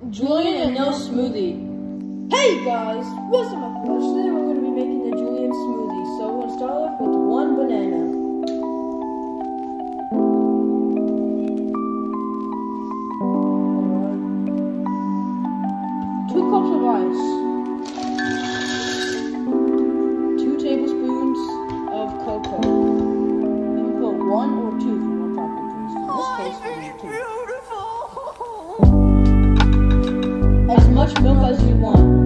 Giulian and NilsSmoothie. Hey guys, what's up my friends? Today we're going to be making the Giulian smoothie. So we're going to start off with 1 banana. Alright. 2 cups of ice. 2 tablespoons of cocoa. You can put 1 or 2 for more chocolate taste. In this case, we're going to 2. As much milk as you want.